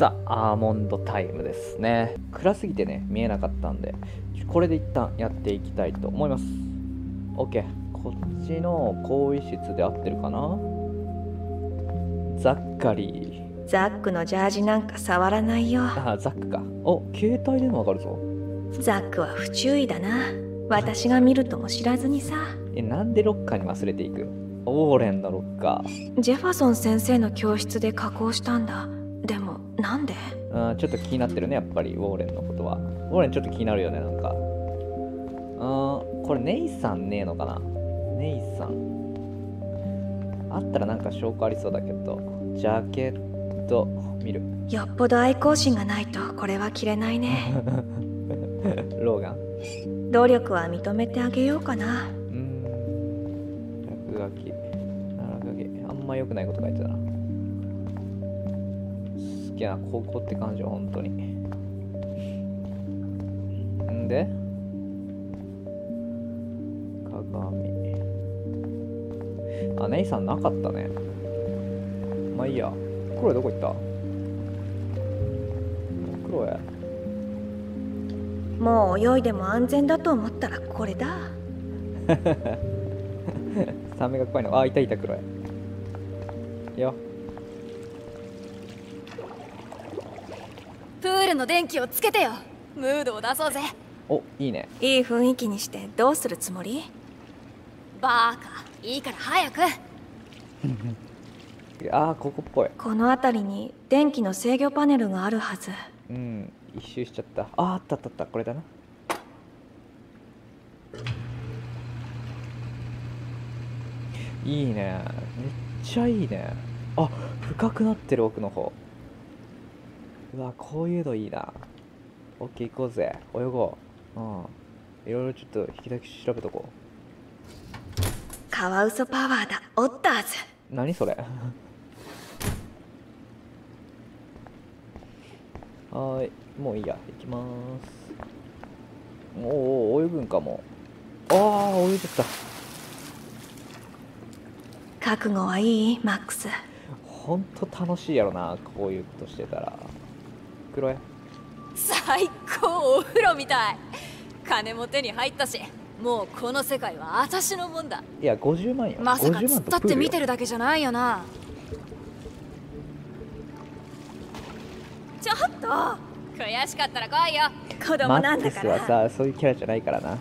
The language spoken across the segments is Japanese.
さあ、アーモンドタイムですね。暗すぎてね、見えなかったんで、これで一旦やっていきたいと思います。OK。こっちの更衣室で合ってるかな。ザッカリー。 ザックのジャージなんか触らないよ。 あ、ザックか。お、携帯でもわかるぞ。 ザックは不注意だな。私が見るとも知らずにさ。 なんでロッカーに忘れていく？ウォーレンのロッカー。 ジェファソン先生の教室で加工したんだ。でもなんで？ ちょっと気になってるね、やっぱりウォーレンのことは。ウォーレンちょっと気になるよね、なんか。これネイさんねえのかな。ネイさんあったらなんか証拠ありそうだけど。ジャケット見る。 よっぽど愛好心がないとこれは着れないね。 ローガン。 努力は認めてあげようかな。 落書き。あんま良くないこと書いてたな。好きな高校って感じは本当に。んで鏡。あ、ネイさんなかったね。まあいいや。クロエどこ行った？クロエ。 もう泳いでも安全だと思ったらこれだ。 サメが怖いの。あ、いたクロエ。よ。 プールの電気をつけてよ。ムードを出そうぜ。 お、いいね。 いい雰囲気にしてどうするつもり？ バーカ、いいから早く。 ここっぽい。 この辺りに電気の制御パネルがあるはず。 一周しちゃった。あった、これだな。いいね、めっちゃいいね。あ、深くなってる、奥の方。うわ、こういうのいいな。オッケー、行こうぜ、泳ごう。いろいろちょっと引き出し調べとこう。カワウソパワーだ、オッターズ。 何それ。はーい、もういいや、行きまーす。おお、泳ぐんかも。泳いでた。 覚悟はいい？マックス。 ほんと楽しいやろな、こういうことしてたら。クロエ。 最高、お風呂みたい。金も手に入ったし、もうこの世界は私のもんだ。 いや、50万よ。 まさか突っ立って見てるだけじゃないよな。ちょっと悔しかったら来いよ。 子供なんだから。 マックスはさ、そういうキャラじゃないからな。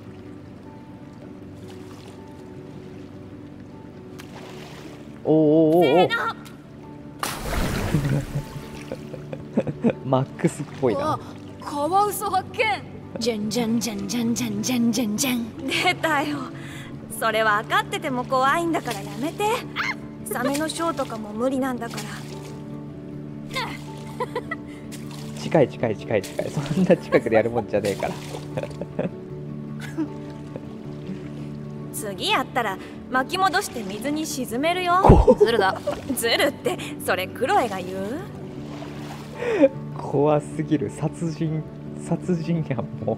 おせーの。 マックスっぽいな。 カワウソ発見。じゃんじゃんじゃんじゃんじゃんじゃんじゃんじゃん。 出たよ。それ分かってても怖いんだからやめて。サメのショーとかも無理なんだから。 近い。そんな近くでやるもんじゃねえから。 次やったら巻き戻して水に沈めるよ。 ズルだ。 ズルってそれクロエが言う？ 怖すぎる。殺人やん、もう。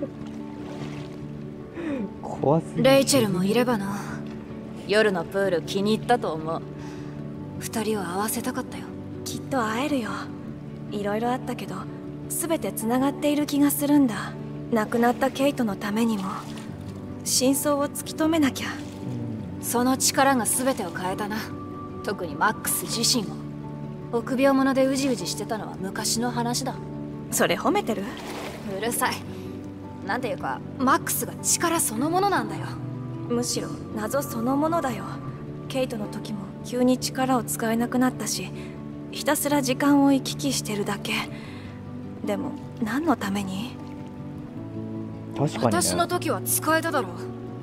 怖すぎる。 レイチェルもいればな。夜のプール気に入ったと思う。二人を会わせたかったよ。 きっと会えるよ。いろいろあったけど全てつながっている気がするんだ。亡くなったケイトのためにも真相を突き止めなきゃ。 その力が全てを変えたな。特にマックス自身を。臆病者でうじうじしてたのは昔の話だ。 それ褒めてる？ うるさい。なんていうかマックスが力そのものなんだよ。 むしろ謎そのものだよ。ケイトの時も急に力を使えなくなったし、ひたすら時間を行き来してるだけ。でも何のために？ 確かにね。 私の時は使えただろ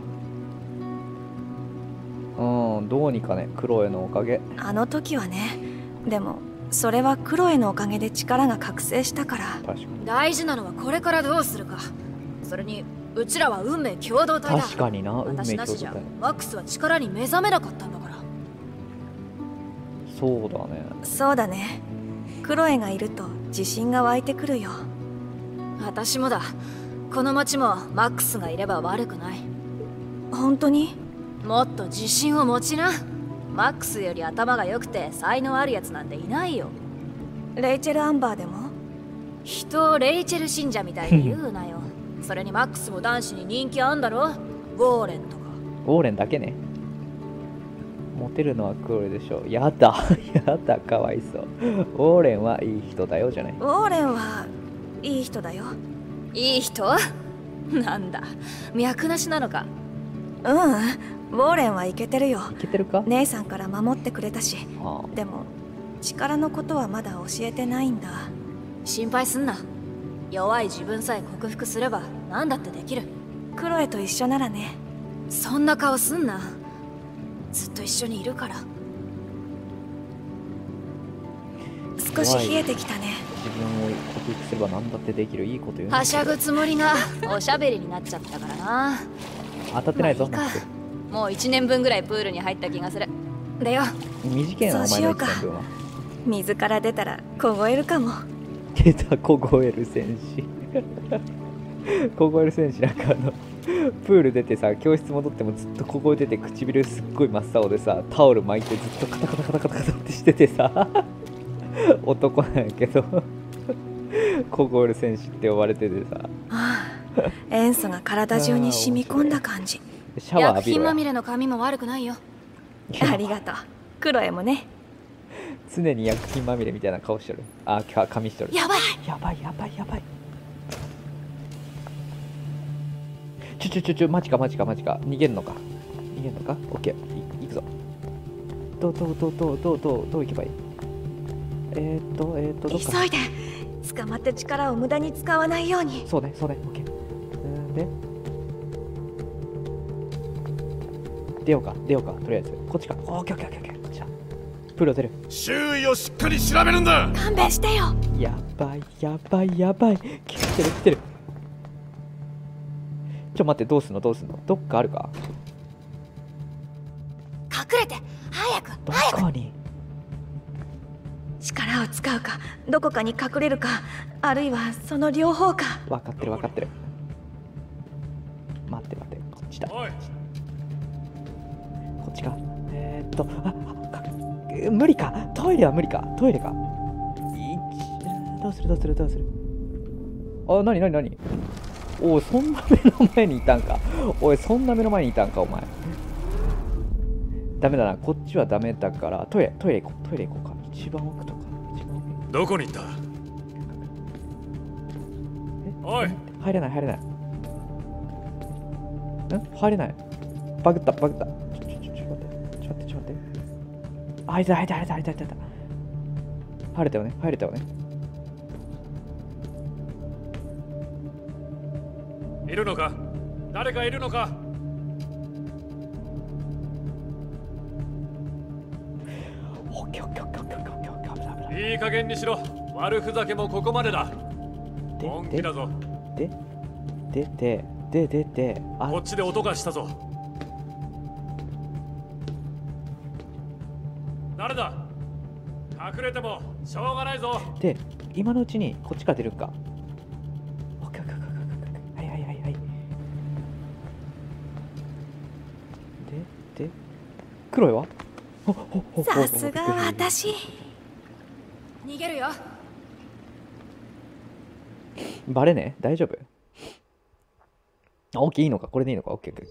う。どうにかね、クロエのおかげ。 あの時はね。でもそれはクロエのおかげで力が覚醒したから。 確かに。 大事なのはこれからどうするか。それにうちらは運命共同体だ。 確かにな、運命私なしじゃ共同体。 マックスは力に目覚めなかったんだから。 そうだね。 そうだね。クロエがいると自信が湧いてくるよ。 私もだ。この町もマックスがいれば悪くない。 本当に？ もっと自信を持ちな。マックスより頭が良くて才能あるやつなんていないよ。 レイチェル・アンバーでも？ 人をレイチェル信者みたいに言うなよ。それにマックスも男子に人気あんだろ。ウォーレンとか。 ウォーレンだけね。モテるのはクロエでしょ。やだやだ、かわいそう。ウォーレンはいい人だよじゃない。 ウォーレンはいい人だよ。 いい人なんだ、脈なしなのか。 ウォーレンはイケてるよ。 いけてるか？ 姉さんから守ってくれたし。 ああ、 でも力のことはまだ教えてないんだ。 心配すんな。弱い自分さえ克服すれば何だってできる。 クロエと一緒ならね。 そんな顔すんな。ずっと一緒にいるから。 少し冷えてきたね。 自分を克服すれば何だってできる。いいこと言うね。 はしゃぐつもりがおしゃべりになっちゃったからな。 当たってないぞ。 まあいいか。もう1年分ぐらいプールに入った気がする。でよ、 短いな、お前の1年分は。 水から出たら凍えるかも。 出た、凍える戦士凍える戦士、なんかプール出てさ、教室戻ってもずっと凍えてて、唇すっごい真っ青でさ、タオル巻いてずっとカタカタカタカタカタってしててさ男なんやけど凍える戦士って呼ばれててさ塩素が体中に染み込んだ感じ。 シャワー薬浴びろや。 品まみれの髪も悪くないよ。 ありがとう。クロエもね。 常に薬品まみれみたいな顔してる。あ、髪してる。 やばい。 やばいやばいやばい。マジかマジかマジか。逃げんのか。逃げんのか。オッケー。いくぞ。どう行けばいい？どっか。 急いで。捕まって力を無駄に使わないように。 そうね、オッケー。で、出ようか、とりあえず。こっちか。オッケー。こっちだ。プロ出る。 周囲をしっかり調べるんだ。 勘弁してよ。 やばい。来てる。待って、どうすんの？どっかあるか？ 隠れて早くどこに？ 力を使うか、どこかに隠れるか、あるいはその両方か。 分かってる。待って、こっちだ。 おい、 こっちか。無理か。トイレか。どうする。あ、なに。おい、そんな目の前にいたんか、お前。ダメだな、こっちはダメだから、トイレ行こうか。一番奥とか。 どこに行った？おい、 入れない。入れない。バグった。ちょっと待って。入った。入れたよね。 いるのか？誰かいるのか？ オッケー。 いい加減にしろ。悪ふざけもここまでだ。本気だぞ。 出て、 こっちで音がしたぞ。誰だ？隠れてもしょうがないぞ。 で、今のうちにこっちから出るか。オッケー。はい。で、クロエは？ さすが私。 逃げるよ。 バレね？大丈夫？オッケー、いいのか？これでいいのか？オッケー。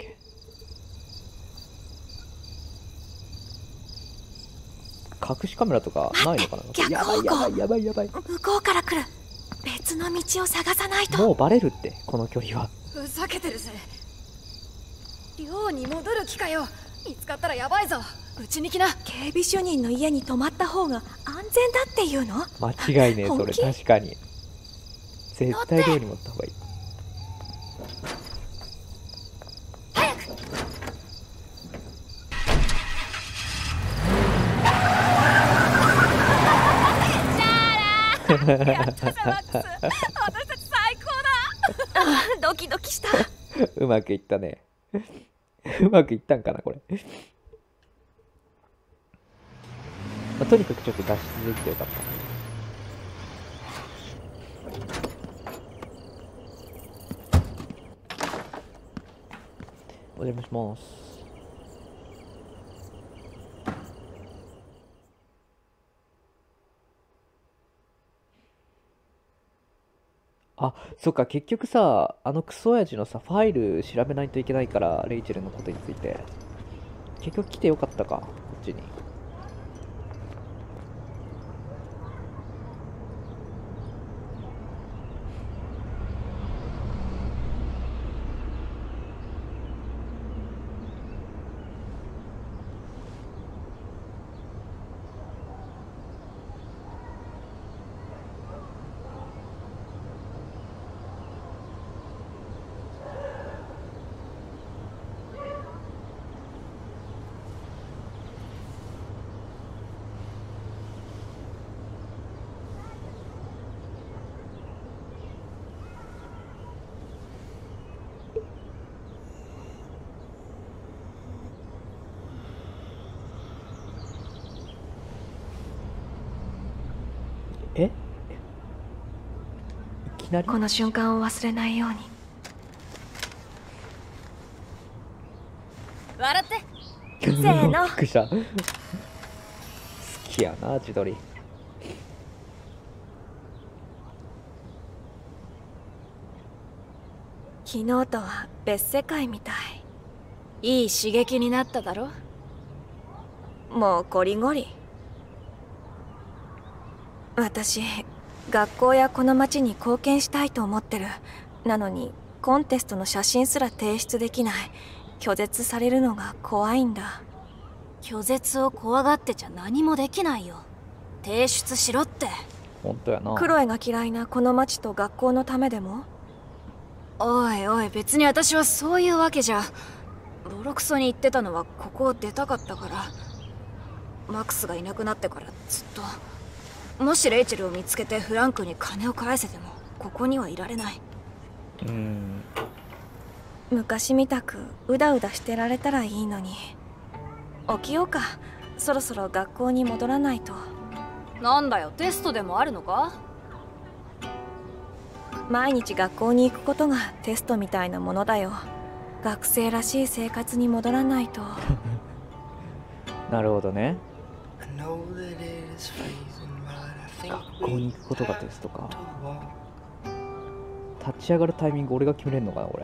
隠しカメラとかないのかな？ 逆方向。 やばい。 向こうから来る。別の道を探さないと。 もうバレるって、この距離は。 ふざけてるぜ。寮に戻る気かよ。見つかったらやばいぞ。うちに来な。 警備主任の家に泊まった方が安全だっていうの？ 間違いねえ、それ。 本気？ 確かに絶対寮に持った方がいい。 早く。やったぜマックス。私たち最高だ。 ドキドキした。 うまくいったね。うまくいったんかな、これ。とにかくちょっと脱出できてよかった。お邪魔します。 あ、そっか、結局さ、あのクソ親父のさ、ファイル調べないといけないから、レイチェルのことについて。結局来てよかったか、こっちに。え、いきなりこの瞬間を忘れないように。 笑って。 せーのびっくりした。好きやな、自撮り。 昨日とは別世界みたい。 いい刺激になっただろ。 もうゴリゴリ。私、学校やこの町に貢献したいと思ってる。なのにコンテストの写真すら提出できない。拒絶されるのが怖いんだ。 拒絶を怖がってちゃ何もできないよ。提出しろって。 ほんとやな。 クロエが嫌いなこの町と学校のためでも。 おいおい、別に私はそういうわけじゃ。ボロクソに言ってたのはここを出たかったから。マックスがいなくなってからずっと。もしレイチェルを見つけてフランクに金を返せてもここにはいられない。 昔みたくうだうだしてられたらいいのに。起きようか。そろそろ学校に戻らないと。 なんだよ、テストでもあるのか？ 毎日学校に行くことがテストみたいなものだよ。学生らしい生活に戻らないと。 なるほどね。学校に行くことがテストか。立ち上がるタイミング俺が決めれんのかな、これ。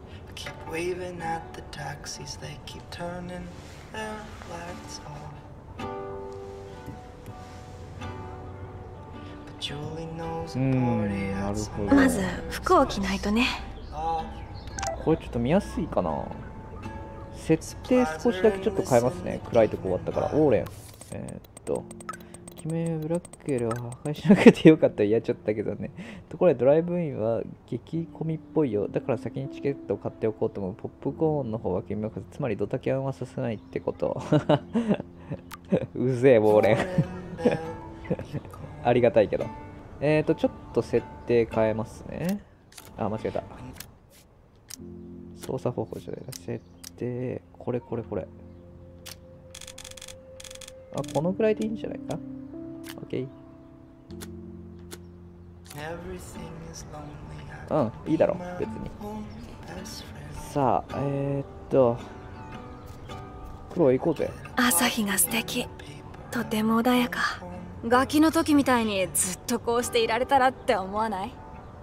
なるほど。 まず服を着ないとね。 これちょっと見やすいかな。設定少しだけちょっと変えますね。暗いとこ終わったから。オーレン。君ブラックエルは破壊しなくてよかったら嫌っちゃったけどね。ところでドライブインは激混みっぽいよ。だから先にチケットを買っておこうと思う。ポップコーンの方は君はつまりドタキャンはさせないってこと。うぜえ、ウォーレン。ありがたいけど。ちょっと設定変えますね。あ、間違えた。操作方法じゃないな。設定、これ。あ、このぐらいでいいんじゃないか。OK。いいだろ、別に。さあ、黒行こうぜ。 朝日が素敵。とても穏やか。 ガキの時みたいにずっとこうしていられたらって思わない？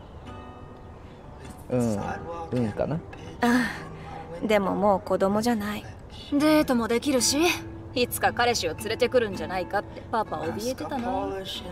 かな。 でももう子供じゃない。 デートもできるし、いつか彼氏を連れてくるんじゃないかってパパ怯えてたな。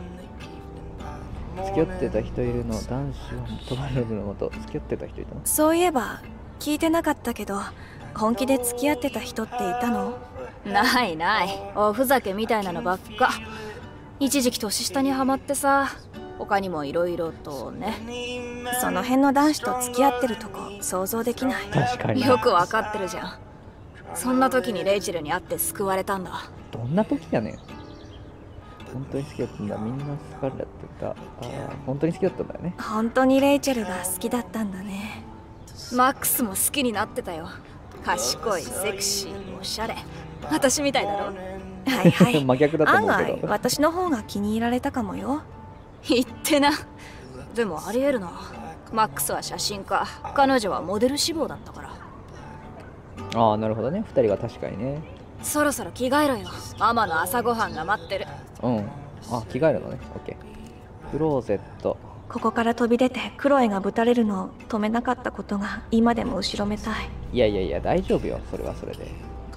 付き合ってた人いるの。男子は止まるのもと。付き合ってた人いたの？ そういえば聞いてなかったけど、本気で付き合ってた人っていたの？ ないない、おふざけみたいなのばっか。一時期年下にはまってさ。他にもいろいろとね。 その辺の男子と付き合ってるとこ想像できない。 確かに。 よくわかってるじゃん。そんな時にレイチェルに会って救われたんだ。 どんな時やねん。本当に好きだったんだ。みんなスカーレットが、本当に好きだったんだよね。 本当にレイチェルが好きだったんだね。 マックスも好きになってたよ。賢い、セクシー、おしゃれ。私みたいだろ。 はいはい。 真逆だと思うけど。 案外私の方が気に入られたかもよ。 言ってな。でもありえるな。マックスは写真家、彼女はモデル志望だったから。 ああ、なるほどね。2人が確かにね。 そろそろ着替えろよ。ママの朝ごはんが待ってる。 あ、着替えるのね。オッケー。クローゼット。 ここから飛び出てクロエがぶたれるのを止めなかったことが今でも後ろめたい。 いやいやいや、大丈夫よ、それはそれで。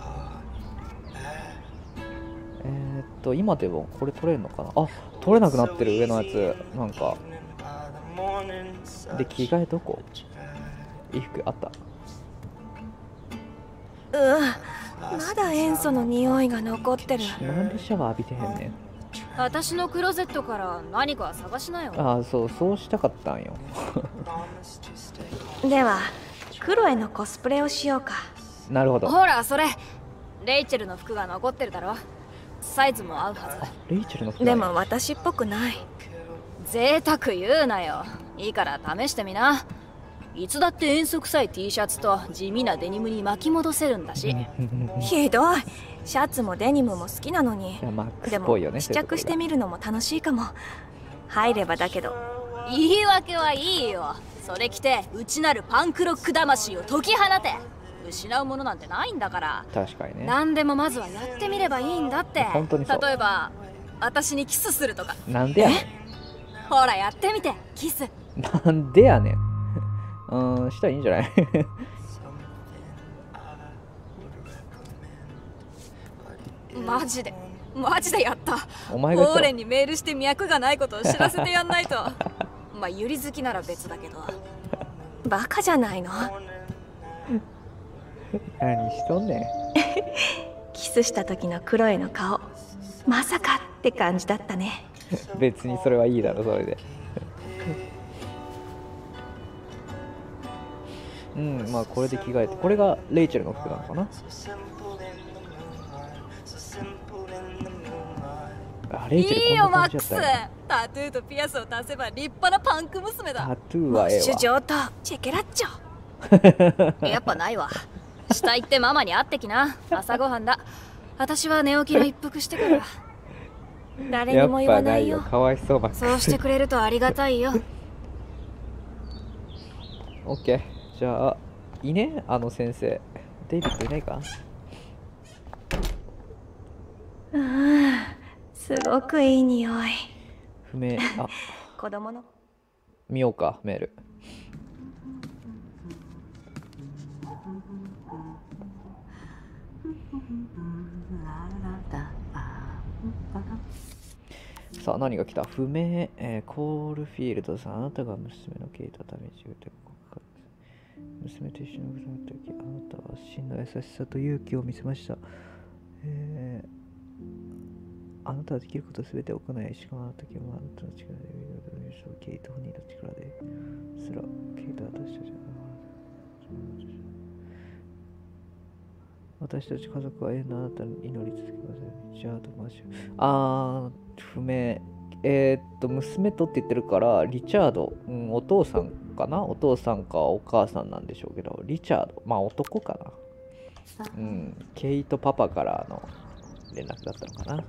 今でもこれ取れるのかな。あ、取れなくなってる、上のやつ。なんか。で、着替えどこ？衣服あった。 まだ塩素の匂いが残ってる。 なんでシャワー浴びてへんねん。 私のクローゼットから何か探しなよ。 ああ、そうしたかったんよ。 ではクロエのコスプレをしようか。 なるほど。 ほら、それレイチェルの服が残ってるだろ。サイズも合うはず。 レイチェルの服でも私っぽくない。 贅沢言うなよ。いいから試してみな。いつだって塩素臭い T シャツと地味なデニムに巻き戻せるんだし。 ひどい。シャツもデニムも好きなのに。 マックスでっぽいよね。 も試着してみるのも楽しいかも。入ればだけど。 言い訳はいいよ。それ着て内なるパンクロック魂を解き放て。失うものなんてないんだから。 確かにね。 何でもまずはやってみればいいんだって。 本当にそう。 例えば私にキスするとか。 なんでやねん。 ほらやってみて、キス。 なんでやねん。したらいいんじゃない？ マジでやった。 お前が言ったオーレンにメールして脈がないことを知らせてやんないと。まあユリ好きなら別だけど。 バカじゃないの。 何しとんねん。 キスした時のクロエの顔、まさかって感じだったね。 別にそれはいいだろ、それで。うん、まあこれで着替えて、これがレイチェルの服なのかな。あ、レイチェルいいよこんなマックス。 感じだったね。 タトゥーとピアスを足せば立派なパンク娘だ。 タトゥーはええわ。 主上とチェケラッチョ。 やっぱないわ。下行ってママに会ってきな。朝ごはんだ。私は寝起きの一服してから。 誰にも言わないよ。 かわいそうばっかり。 そうしてくれるとありがたいよ。 オッケー。じゃあ、いいね、あの先生。デイビッドいないか？ すごくいい匂い。 不明。あ、 子供の。 見ようか、メール。さあ、何が来た？不明、コールフィールドさん、あなたが娘のケイトを試し打って娘と一緒に暮らす時、あなたは真の優しさと勇気を見せました。あなたはできることすべて行い、しかもあの時もあなたの力でケイト本人の力ですら、ケイトは私たち家族は永遠のあなたに祈り続けます。じゃあ、とマシュ。不明。娘とって言ってるから、リチャード、お父さんかな？お父さんかお母さんなんでしょうけど、リチャード、まあ男かな。ケイトパパからの連絡だったのかな。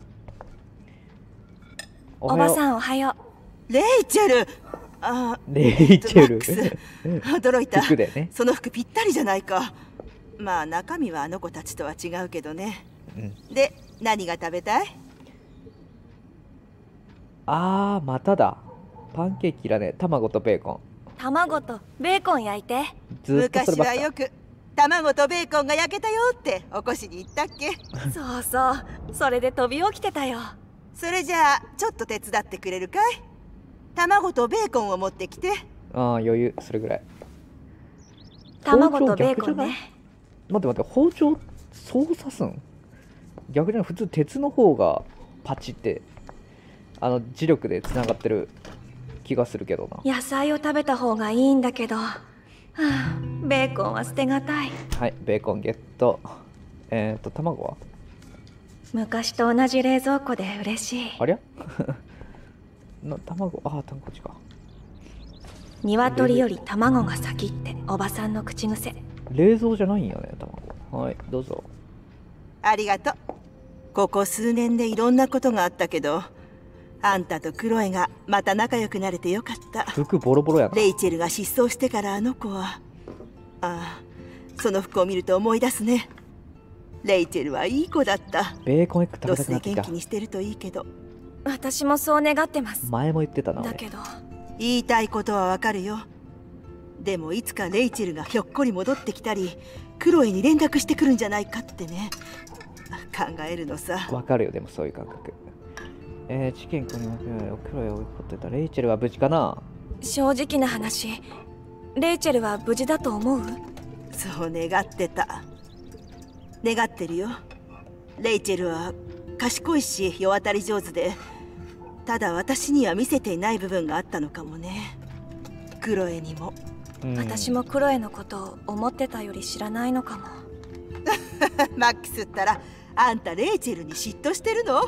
おばさんおはよう。レイチェル。 レイチェル。 驚いた。 服でね。 その服ぴったりじゃないか。まあ中身はあの子たちとは違うけどね。で、何が食べたい？ まただ。パンケーキだね。卵とベーコン。 卵とベーコン焼いて。 昔はよく卵とベーコンが焼けたよって起こしに行ったっけ？ そうそう。それで飛び起きてたよ。 それじゃあちょっと手伝ってくれるかい？卵とベーコンを持ってきて。 余裕。それぐらい。 卵とベーコンね。 待って、包丁そう刺すん？逆に普通鉄の方がパチって磁力でつながってる気がするけどな。 野菜を食べた方がいいんだけど、ベーコンは捨てがたい。 はい、ベーコンゲット。卵は昔と同じ冷蔵庫で嬉しい。 ありゃ卵、こっちか。 鶏より卵が先っておばさんの口癖。 冷蔵じゃないんよね、卵。はい、どうぞ。 ありがとう。ここ数年でいろんなことがあったけど、あんたとクロエがまた仲良くなれてよかった。 服ボロボロやな。 レイチェルが失踪してからあの子は、その服を見ると思い出すね。レイチェルはいい子だった。 ベーコンエッグ食べたくなってきた。 ロスで元気にしてるといいけど。 私もそう願ってます。 前も言ってたな。 だけど言いたいことはわかるよ。でもいつかレイチェルがひょっこり戻ってきたりクロエに連絡してくるんじゃないかってね、考えるのさ。 わかるよ、でもそういう感覚。事件君のクロエを追い込ってたレイチェルは無事かな。 正直な話、レイチェルは無事だと思う？ そう願ってた。願ってるよ。レイチェルは賢いし世渡り上手で、ただ私には見せていない部分があったのかもね。クロエにも。 私もクロエのことを思ってたより知らないのかも。 マックスったらあんたレイチェルに嫉妬してるの？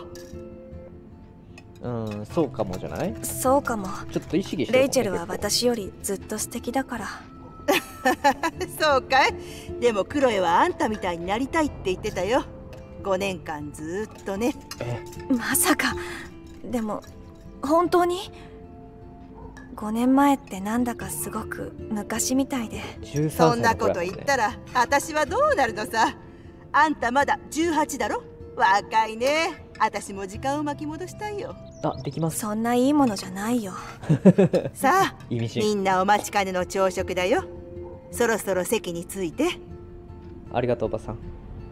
そうかもじゃない？ そうかも。 ちょっと意識して。 レイチェルは私よりずっと素敵だから。 そうかい？でもクロエはあんたみたいになりたいって言ってたよ。5年間ずっとね。 まさか。でも本当に5年前ってなんだかすごく昔みたいで。 そんなこと言ったら私はどうなるのさ。あんたまだ18だろ。若いね。私も時間を巻き戻したいよ。 あ、できます。 そんないいものじゃないよ。 さあみんなお待ちかねの朝食だよ。そろそろ席に着いて。 ありがとうおばさん。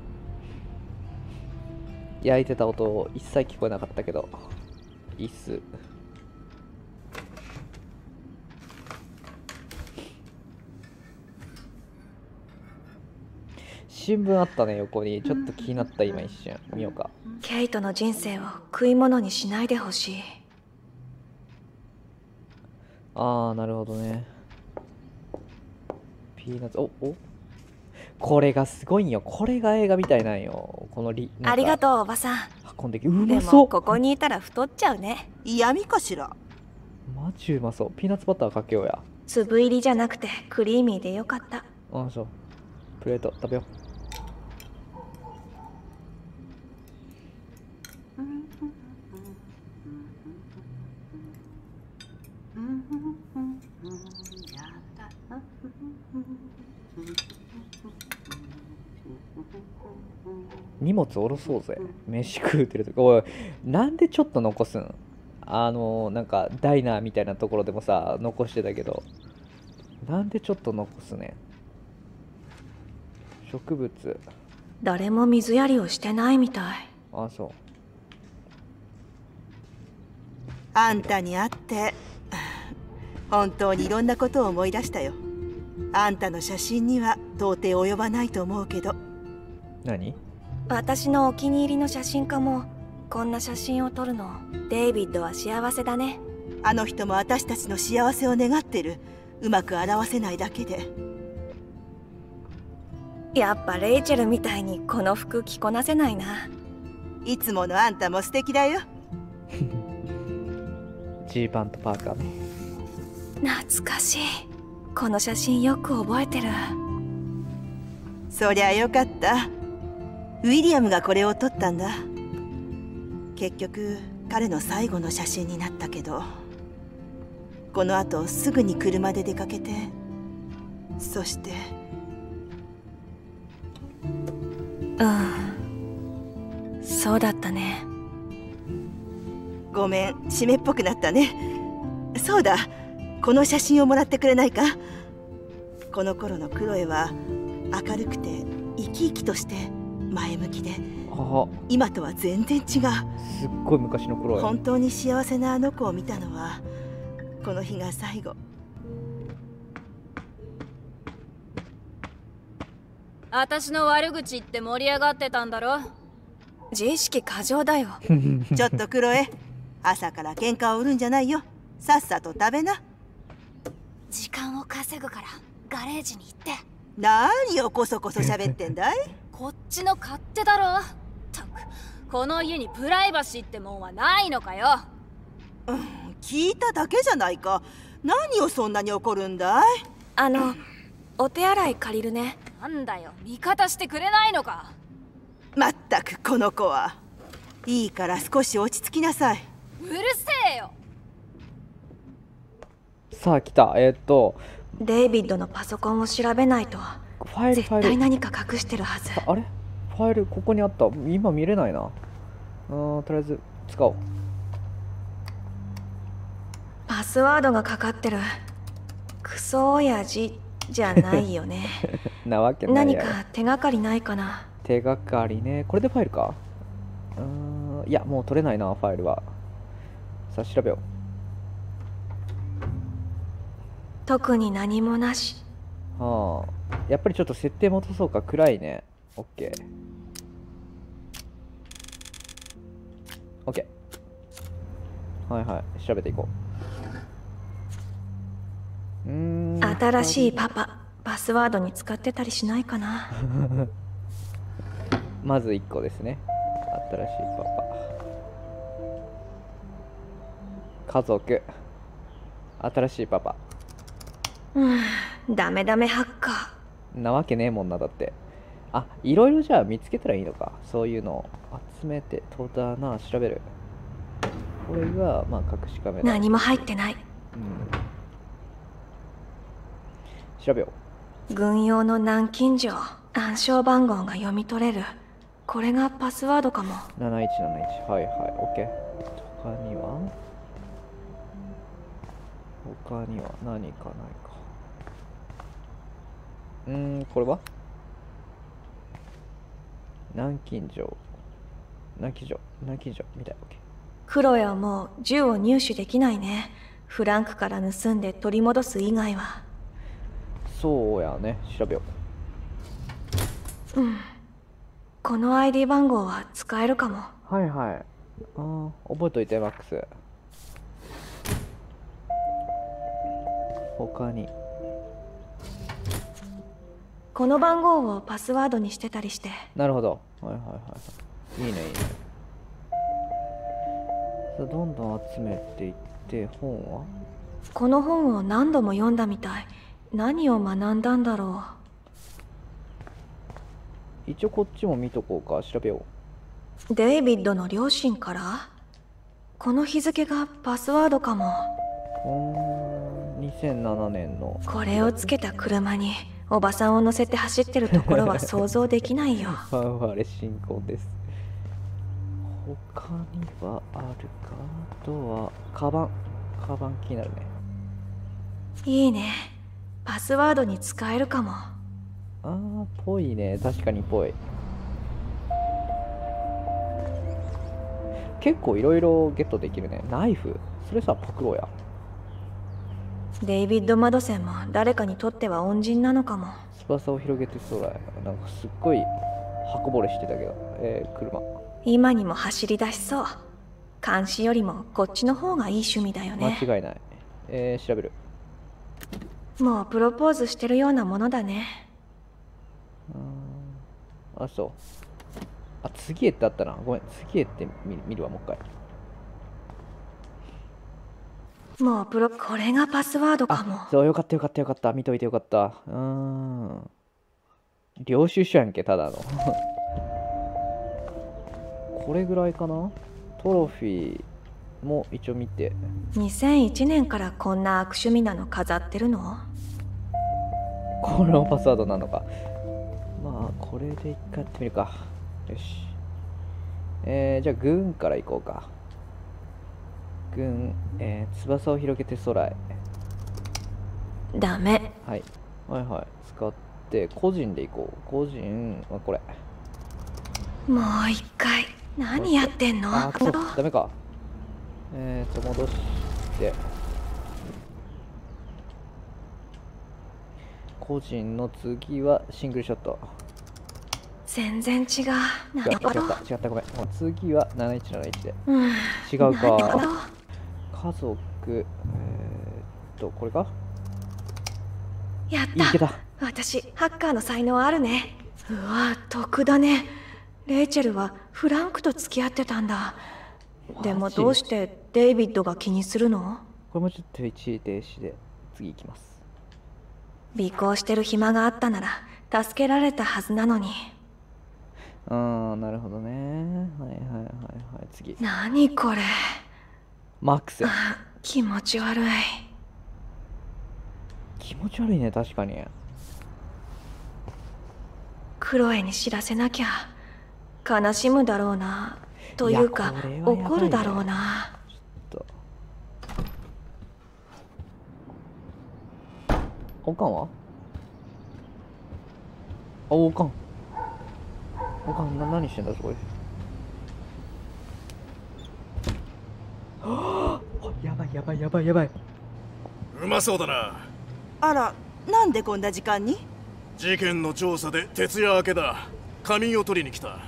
焼いてた音一切聞こえなかったけどいいっす。新聞あったね、横に。ちょっと気になった。今一瞬見ようか。 ケイトの人生を食い物にしないでほしい。 ああ、なるほどね。ピーナッツ、これがすごいんよ。これが映画みたいなんよ。このありがとうおばさん。 運んでき、うまでそう。 もここにいたら太っちゃうね。 嫌味かしら。 マジうまそう。ピーナッツバターかけようや。 粒入りじゃなくてクリーミーでよかった。 ああ、そう。プレート食べよう。荷物下ろそうぜ。飯食うてるとか。おい、なんでちょっと残すん？なんかダイナーみたいなところでもさ残してたけど、なんでちょっと残すね。植物。 誰も水やりをしてないみたい。 あ、そう。 あんたに会って本当にいろんなことを思い出したよ。あんたの写真には到底及ばないと思うけど。 何？ 私のお気に入りの写真家もこんな写真を撮るの。デイビッドは幸せだね。 あの人も私たちの幸せを願ってる。うまく表せないだけで。 やっぱレイチェルみたいにこの服着こなせないな。 いつものあんたも素敵だよ。 ジーパンとパーカーね。 懐かしい。この写真よく覚えてる。 そりゃよかった。ウィリアムがこれを撮ったんだ。結局彼の最後の写真になったけど、この後すぐに車で出かけて、そしてそうだったね。 ごめん、湿っぽくなったね。そうだ、この写真をもらってくれないか。この頃のクロエは明るくて生き生きとして前向きで、今とは全然違う。すっごい昔のクロエ。 本当に幸せなあの子を見たのはこの日が最後。 私の悪口言って盛り上がってたんだろ。 自意識過剰だよ。 ちょっとクロエ、朝から喧嘩を売るんじゃないよ。さっさと食べな。 時間を稼ぐからガレージに行って。 何をこそこそ喋ってんだい？ こっちの勝手だろ。ったく、この家にプライバシーってもんはないのかよ。 聞いただけじゃないか。何をそんなに怒るんだい？ お手洗い借りるね。 なんだよ、味方してくれないのか。 まったくこの子は。いいから少し落ち着きなさい。 うるせえよ。 さあ来た。 デイビッドのパソコンを調べないと。絶対何か隠してるはず。 あれ？ファイルここにあった。今見れないな。とりあえず使おう。 パスワードがかかってる。クソ親父じゃないよね。 なわけない何やろ。 か手がかりないかな。 手がかりね。これでファイルか。いや、もう取れないな、ファイルは。さあ、調べよ特に何もなし。 う。はあ。やっぱりちょっと設定戻そうか。暗いね。オッケー。オッケー。はいはい。調べていこう。 新しいパパ、パスワードに使ってたりしないかな。 まず1個ですね。新しいパパ。家族。新しいパパ。 ダメダメハッカー。 なわけねえもんな、だって。あ、いろいろじゃあ見つけたらいいのか。そういうのを集めて、戸棚調べる。これが、まあ、隠しカメラ。 何も入ってない。 調べよ軍用の南京錠。暗証番号が読み取れる。これがパスワードかも。 う。7171。はいはい。OK。他には何かないか。これは南京錠みたい。OK。 クロエはもう銃を入手できないね。フランクから盗んで取り戻す以外は。 そうやね。調べよこの ID 番号は使えるかも。 う。はいはい。覚えといて、マックス。他に。 この番号をパスワードにしてたりして。 なるほど。はいはいはい。いいねいいね。さあどんどん集めていって、本はこの本を何度も読んだみたい。何を学んだんだろ一応こっちも見とこうか。調べよう。デイビッドの両親から。この日付がパスワードかも。 2007年の。 これをつけた車におばさんを乗せて走ってるところは想像できないよ。 ファンファーレ進行です。他にはあるか。あとはカバン気になるね。 いいね。パスワードに使えるかも。 ぽいね。確かにぽい。結構いろいろゲットできるね。ナイフ。それさ、パクロや。 デイビッド・マドセンも誰かにとっては恩人なのかも。 翼を広げて空へ。なんかすっごい刃こぼれしてたけど。車。 今にも走り出しそう。監視よりもこっちの方がいい趣味だよね。 間違いない。調べる。 もうプロポーズしてるようなものだね。 そう。次へってあったな。ごめん。次へって見るわ、もう一回。 もうこれがパスワードかも。 そう、よかった。見といてよかった。領収書やんけ、ただの。これぐらいかな。トロフィーも一応見て。 2001年からこんな悪趣味なの飾ってるの？ これもパスワードなのか。まあ、これで一回やってみるか。よし。じゃあ、軍から行こうか。軍、翼を広げて空へ。 ダメ。 はい。使って、個人で行こう。個人、これ。 もう一回。何やってんの？ そう、ダメか。戻して。個人の次はシングルショット。 全然違う。 違った、ごめん。次は7171で。違うか。家族、これか？ やった。 いけた。 私、ハッカーの才能あるね。うわ、得だね。レイチェルはフランクと付き合ってたんだ。でもどうしてデイビッドが気にするの？ これもちょっと一時停止で次行きます。 尾行してる暇があったなら助けられたはずなのに。 なるほどね。次。 何これ。 マックス。 気持ち悪い。 気持ち悪いね、確かに。 クロエに知らせなきゃ。悲しむだろうな。というか、怒るだろうな。 おかんは？あ、おかん何してんだそこで。はあ、やばい。 うまそうだな。 あら、なんでこんな時間に？ 事件の調査で徹夜明けだ。仮眠を取りに来た。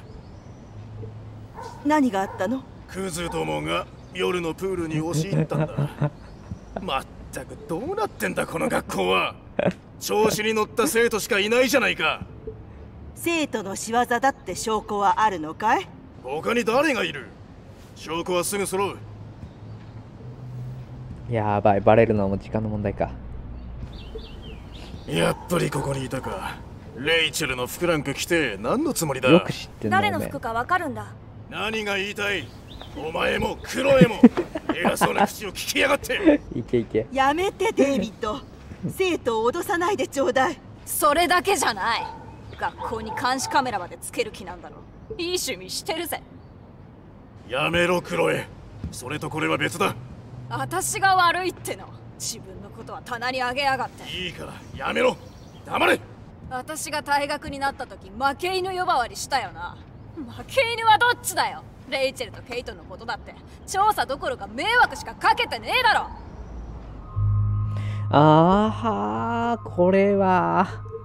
何があったの？ クズどもが夜のプールに押し入ったんだ。まったくどうなってんだこの学校は。調子に乗った生徒しかいないじゃないか。 生徒の仕業だって証拠はあるのかい？ 他に誰がいる？証拠はすぐ揃う。 やばい、バレるのも時間の問題か。 やっぱりここにいたか。レイチェルの服なんか着て何のつもりだ？ よく知ってんな。 誰の服かわかるんだ。 何が言いたい？お前もクロエも偉そうな口を聞きやがって。 いけ。 やめてデイビッド。生徒を脅さないでちょうだい。 それだけじゃない。学校に監視カメラまでつける気なんだろ。いい趣味してるぜ。 やめろクロエ。それとこれは別だ。 私が悪いっての。自分のことは棚にあげやがって。 いいからやめろ。黙れ。 私が退学になった時負け犬呼ばわりしたよな。負け犬はどっちだよ。レイチェルとケイトのことだって調査どころか迷惑しかかけてねえだろ。 あーはー、これは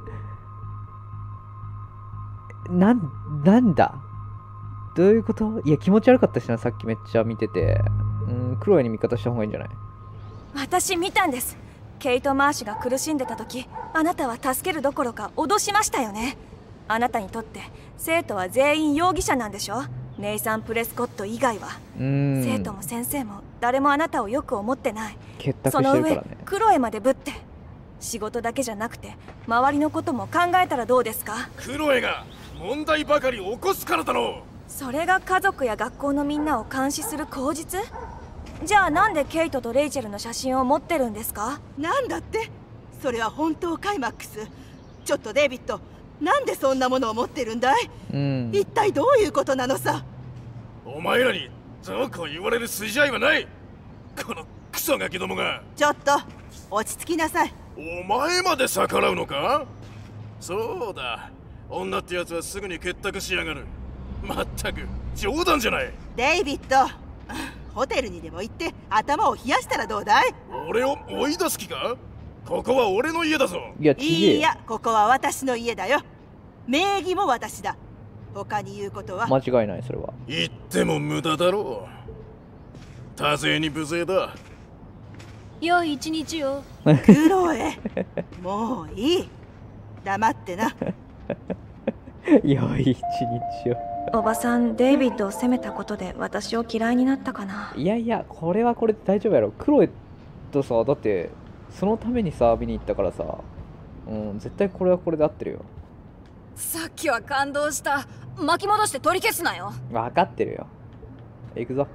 なんだ、どういうこと？いや、気持ち悪かったしな、さっきめっちゃ見てて。クロエに味方した方がいいんじゃない？ 私見たんです。ケイト・マーシュが苦しんでた時、あなたは助けるどころか脅しましたよね。あなたにとって生徒は全員容疑者なんでしょ？ネイサン・プレスコット以外は。生徒も先生も誰もあなたをよく思ってない。 結託してるからね。 その上クロエまでぶって。仕事だけじゃなくて周りのことも考えたらどうですか？ クロエが問題ばかり起こすからだろう。 それが家族や学校のみんなを監視する口実？じゃあなんでケイトとレイチェルの写真を持ってるんですか？ なんだって？それは本当かいマックス？ちょっとデイビッド、なんでそんなものを持ってるんだい？一体どういうことなのさ？ お前らにどうこう言われる筋合いはない。このクソガキどもが。 ちょっと落ち着きなさい。 お前まで逆らうのか？そうだ、女ってやつはすぐに結託しやがる。まったく冗談じゃない。 デイビッド、ホテルにでも行って頭を冷やしたらどうだい？ 俺を追い出す気か？ここは俺の家だぞ。 いや、ここは私の家だよ。名義も私だ。他に言うことは？ 間違いない、それは。 言っても無駄だろう。多勢に無勢だ。 良い一日よ。 クロエ、もういい。黙ってな。 良い一日を。 おばさん、デイビッドを責めたことで私を嫌いになったかな。 いや、これはこれで大丈夫やろ。クロエとさ、だってそのためにさ、見に行ったからさ、絶対これはこれで合ってるよ。 さっきは感動した。巻き戻して取り消すなよ。 分かってるよ。行くぞ。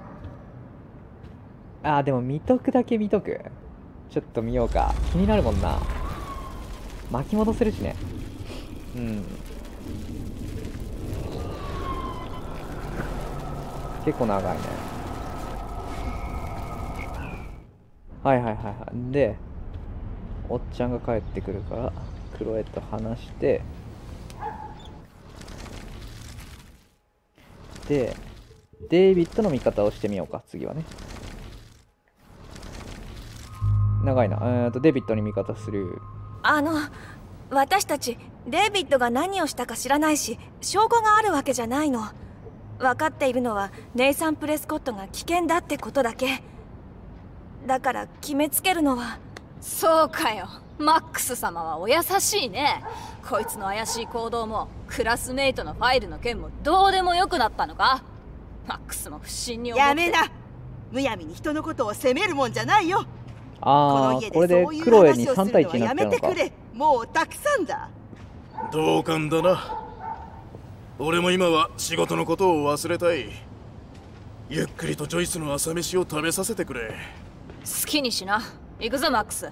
でも見とくだけ見とく。ちょっと見ようか。気になるもんな。巻き戻せるしね。結構長いね。はい。で、おっちゃんが帰ってくるからクロエと話して、でデイビッドの味方をしてみようか。次はね、長いな。デイビッドに味方する。 私たちデイビッドが何をしたか知らないし、証拠があるわけじゃないの。分かっているのはネイサン・プレスコットが危険だってことだけだから、決めつけるのは。 そうかよ。マックス様はお優しいね。こいつの怪しい行動もクラスメイトのファイルの件もどうでもよくなったのか？マックスも不審に思って。 やめな。むやみに人のことを責めるもんじゃないよ。この家でこれでそういうクロエに話をす 3対1 るのはやになっちゃうのか。 めてくれ。もうたくさんだ。 同感だな。俺も今は仕事のことを忘れたい。ゆっくりとジョイスの朝飯を食べさせてくれ。 好きにしな。行くぞマックス。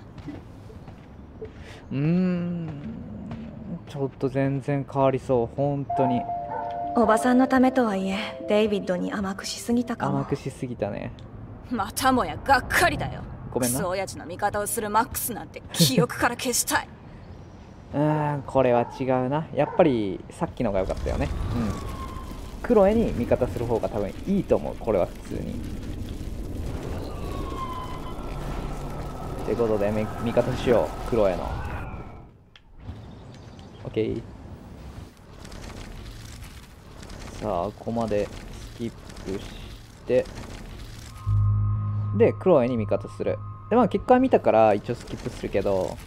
ちょっと全然変わりそう。本当におばさんのためとはいえデイビッドに甘くしすぎたかも。 甘くしすぎたね。 またもやがっかりだよ。 ごめんな。 クソ親父の味方をするマックスなんて記憶から消したい。 これは違うな。やっぱりさっきのが良かったよね。クロエに味方する方が多分いいと思う。これは普通に。ということで味方しよう、クロエの。OK。さあここまでスキップしてでクロエに味方する。でまあ結果見たから一応スキップするけど、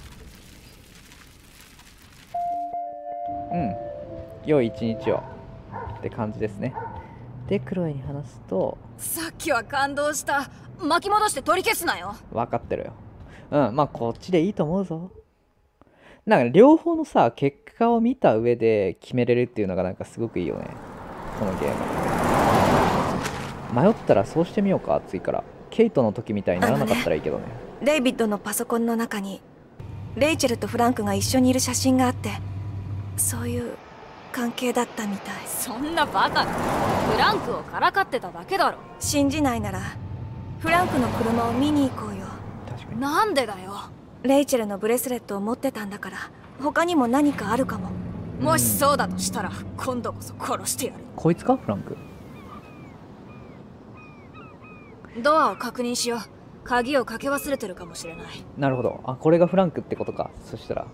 良い一日をって感じですね。でクロエに話すと、 さっきは感動した。巻き戻して取り消すなよ。 分かってるよ。まあこっちでいいと思うぞ。なんか両方のさ結果を見た上で決めれるっていうのがなんかすごくいいよね、このゲーム。迷ったらそうしてみようか。次からケイトの時みたいにならなかったらいいけどね。 デイビッドのパソコンの中にレイチェルとフランクが一緒にいる写真があって、そういう関係だったみたい。 そんなバカな。フランクをからかってただけだろ。 信じないならフランクの車を見に行こうよ。 確かに。 なんでだよ。 レイチェルのブレスレットを持ってたんだから、他にも何かあるかも。 もしそうだとしたら今度こそ殺してやる。 こいつかフランク。 ドアを確認しよう。鍵をかけ忘れてるかもしれない。 なるほど。あ、これがフランクってことか。そしたら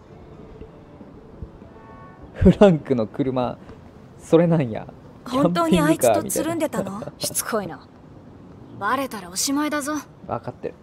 フランクの車それなんや。 本当にあいつとつるんでたの？ しつこいな。バレたらおしまいだぞ。 分かってる。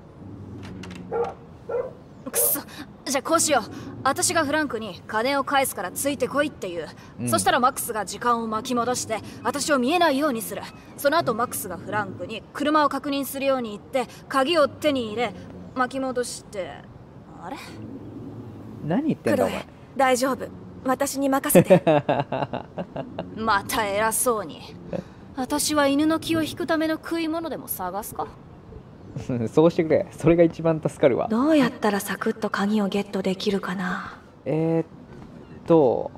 くそ。じゃあこうしよう。私がフランクに金を返すからついてこいっていう、そしたらマックスが時間を巻き戻して私を見えないようにする。その後マックスがフランクに車を確認するように言って鍵を手に入れ巻き戻して。あれ、 何言ってんだお前。 大丈夫、私に任せて。 また偉そうに。私は犬の気を引くための食い物でも探すか。 そうしてくれ。それが一番助かるわ。 どうやったらサクッと鍵をゲットできるかな。 ど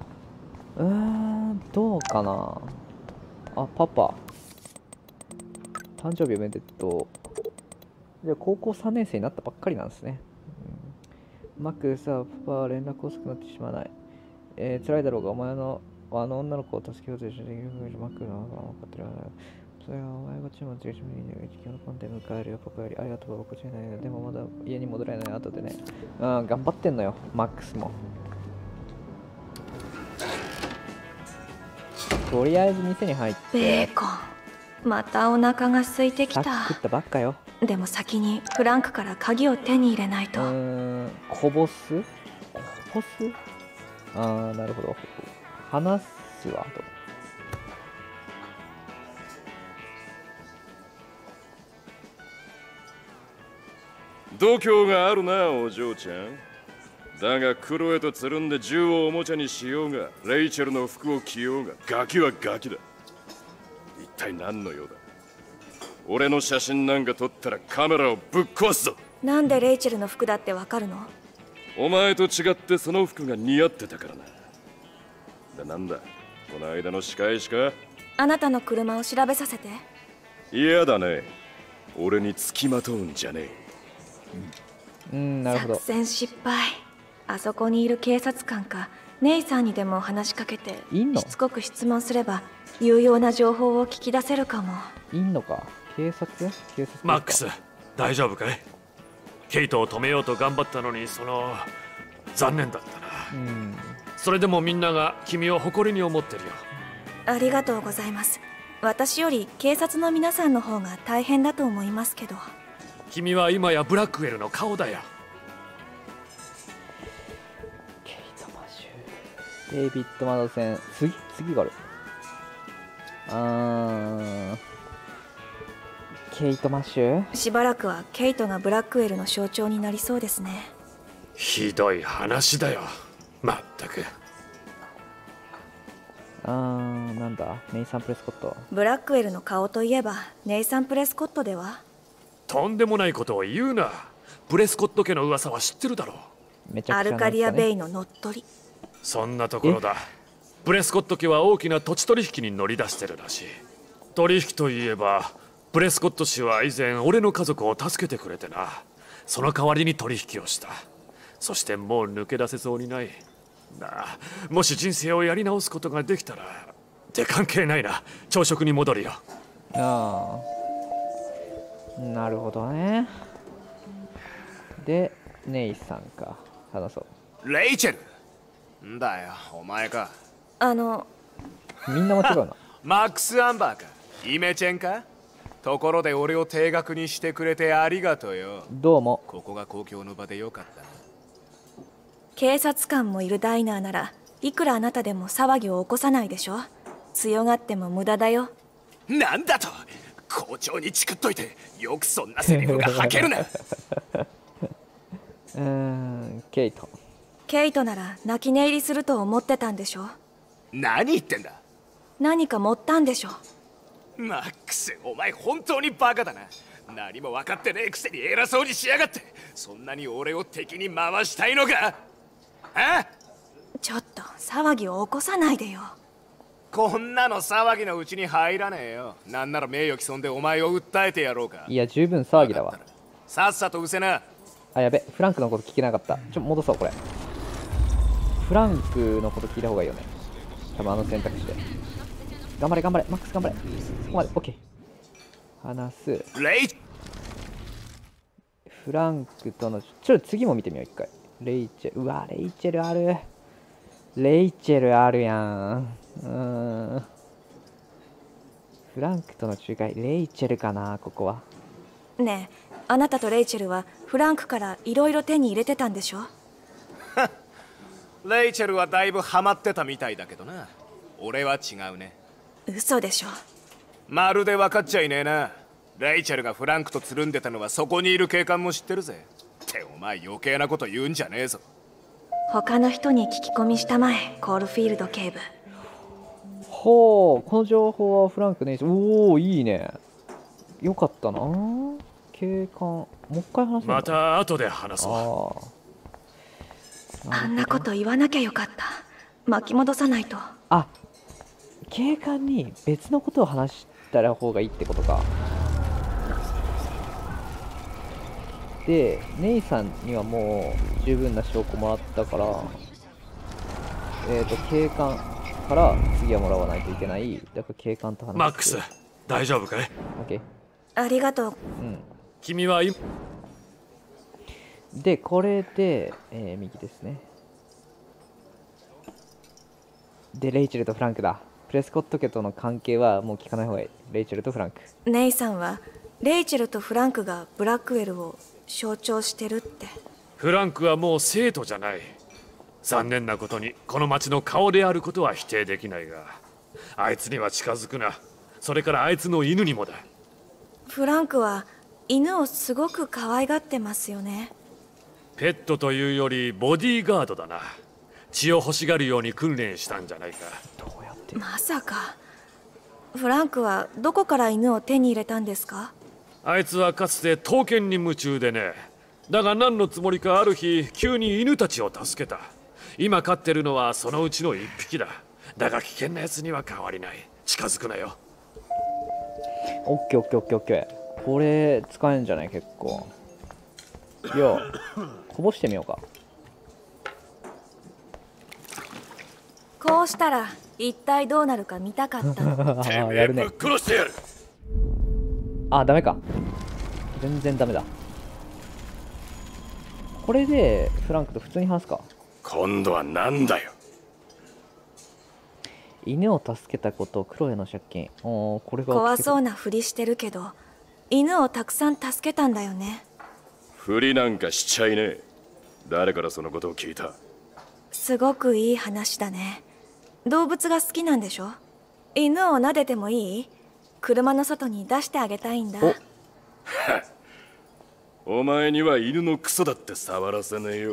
うかな。あ、パパ誕生日おめでとう。で高校3年生になったばっかりなんですね。マックさ、パパは連絡遅くなってしまわない。辛いだろうが、お前のあの女の子を助けようとしてできるマックが分かってる。それはお前が注文してしまい、地球のコンテンツ迎えるよ、パパより。ありがとう、こちらない。でもまだ家に戻れない後でね。頑張ってんのよ、マックスも。とりあえず店に入って。 ベーコン、またお腹が空いてきた。 さっき食ったばっかよ。 でも先にフランクから鍵を手に入れないと。 こぼすなるほど。話すわと。 度胸があるな、お嬢ちゃん。だがクロエとつるんで銃をおもちゃにしようが、レイチェルの服を着ようが、ガキはガキだ。一体何の用だ。俺の写真なんか撮ったらカメラをぶっ壊すぞ。 なんでレイチェルの服だってわかるの？ お前と違ってその服が似合ってたからな。なんだこの間の仕返しか。 あなたの車を調べさせて。 嫌だね。俺につきまとうんじゃねえ。なるほど。 作戦失敗。あそこにいる警察官かネイさんにでも話しかけてしつこく質問すれば有用な情報を聞き出せるかも。 いんのか。警察マックス、大丈夫かい？ケイトを止めようと頑張ったのに残念だったな。それでもみんなが君を誇りに思ってるよ。 ありがとうございます。私より警察の皆さんの方が大変だと思いますけど。 君は今やブラックウェルの顔だよ。 ケイト・マシュー、デイビッド・マドセン、次がある。ケイト・マシュー。 しばらくはケイトがブラックウェルの象徴になりそうですね。 ひどい話だよ、まったく。 なんだ、ネイサン・プレスコット。 ブラックウェルの顔といえばネイサン・プレスコットでは。 とんでもないことを言うな。プレスコット家の噂は知ってるだろう。 めちゃくちゃアルカディア・ベイの乗っ取り。 そんなところだ。プレスコット家は大きな土地取引に乗り出してるらしい。取引といえばプレスコット氏は以前俺の家族を助けてくれてな。 その代わりに取引をした。そしてもう抜け出せそうにない。もし人生をやり直すことができたらって関係ないな。朝食に戻るよ。 ああ、なるほどね。でネイさんか、話そう。 レイチェルんだよ、お前か。 みんな間違うな。 マックス・アンバーか、イメチェンか。ところで俺を定額にしてくれてありがとうよ。 どうも。 ここが公共の場でよかった。 警察官もいるダイナーならいくらあなたでも騒ぎを起こさないでしょ。強がっても無駄だよ。 なんだと、校長にチクっといてよくそんなセリフが吐けるな。 ケイト。 ケイトなら泣き寝入りすると思ってたんでしょ。 何言ってんだ。 何か持ったんでしょ。 マックス、お前本当にバカだな。何も分かってねえくせに偉そうにしやがって。そんなに俺を敵に回したいのか。あ？ ちょっと騒ぎを起こさないでよ。 こんなの騒ぎのうちに入らねえよ。なんなら名誉毀損でお前を訴えてやろうか。 いや十分騒ぎだわ。 さっさと失せな。 あ、やべ、フランクのこと聞けなかった。戻そうこれ。フランクのこと聞いた方がいいよね。多分選択して。頑張れ頑張れ、マックス頑張れ。そこまで、オッケー。話す。フランクとの、ちょっと次も見てみよう、一回。レイチェル、うわ、レイチェルある。レイチェルあるやん。フランクとの違い、レイチェルかな、ここは。 ねえ、あなたとレイチェルはフランクからいろいろ手に入れてたんでしょ。 レイチェルはだいぶハマってたみたいだけどな。俺は違うね。 嘘でしょ。 まるで分かっちゃいねえな。レイチェルがフランクとつるんでたのはそこにいる警官も知ってるぜ。ってお前余計なこと言うんじゃねえぞ。 他の人に聞き込みしたまえ、コールフィールド警部。 ほう、この情報はフランクね。おお、いいね。よかったな。警官、もう一回話す。 また後で話そう。あんなこと言わなきゃよかった。巻き戻さないと。 あ、警官に別のことを話したら方がいいってことか。で、ネイさんにはもう十分な証拠もらったから、警官から次はもらわないといけない。だから警官と話して。 マックス、大丈夫かい？ オッケー。 ありがとう。 君は今で、これで、右ですね。で、レイチェルとフランクだ。プレスコット家との関係はもう聞かない方がいい。レイチェルとフランク。 ネイさんはレイチェルとフランクがブラックウェルを象徴してるって。 フランクはもう生徒じゃない。残念なことにこの町の顔であることは否定できないが、あいつには近づくな。それからあいつの犬にもだ。 フランクは犬をすごく可愛がってますよね。 ペットというよりボディーガードだな。血を欲しがるように訓練したんじゃないか。 どうやって？ まさか。フランクはどこから犬を手に入れたんですか？ あいつはかつて刀剣に夢中でね。だが何のつもりかある日急に犬たちを助けた。今飼ってるのはそのうちの一匹だ。だが危険なやつには変わりない。近づくなよ。 オッケーオッケーオッケーオッケー。これ使えんじゃない？結構。いや、こぼしてみようか。 こうしたら一体どうなるか見たかったの。 やるね。 殺してやる。 あ、ダメか。全然ダメだ。これでフランクと普通に話すか。 今度はなんだよ。 犬を助けたこと、クロエの借金。これが怖そうなふりしてるけど、犬をたくさん助けたんだよね。 ふりなんかしちゃいねえ。誰からそのことを聞いた？ すごくいい話だね。動物が好きなんでしょ？犬を撫でてもいい？車の外に出してあげたいんだ。 お前には犬のクソだって触らせねえよ。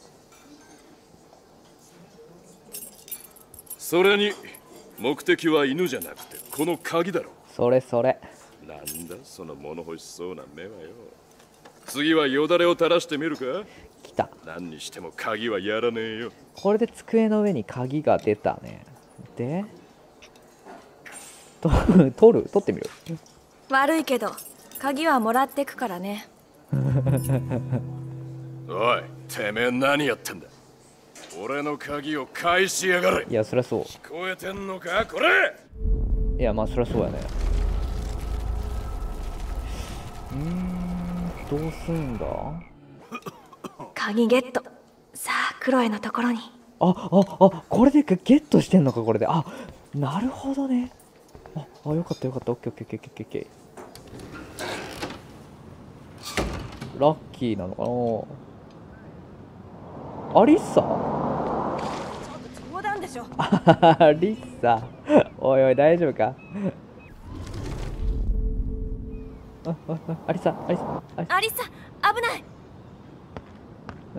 それに目的は犬じゃなくてこの鍵だろ。 それそれ。 なんだその物欲しそうな目はよ。次はよだれを垂らしてみるか？ 来た。 何にしても鍵はやらねえよ。 これで机の上に鍵が出たね。で取ってみる。 悪いけど鍵はもらってくからね。 おい、てめえ何やってんだ。俺の鍵を返しやがれ。 いや、そりゃそう。 聞こえてんのかこれ。 いや、まあそりゃそうやね。どうすんだ。 鍵ゲット。さあクロエのところに。 これでゲットしてんのか、これで。あ、なるほどね。よかったよかった。オッケーオッケーオッケーオッケー。ラッキーなのかな。アリッサ冗談でしょ。 アリッサおいおい、大丈夫か。アリッサアリサ、危ない。 うん、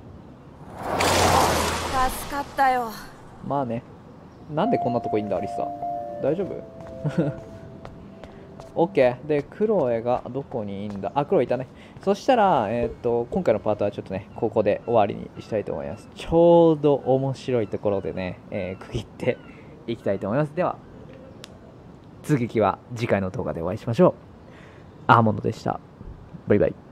助かったよ。 まあね。なんでこんなとこいいんだ、アリッサ。大丈夫オッケー。で、クロエがどこにいいんだ。クロエいたね。そしたら、今回のパートはちょっとね、ここで終わりにしたいと思います。ちょうど面白いところでね、区切っていきたいと思います。では、続きは次回の動画でお会いしましょう。アーモンドでした。バイバイ。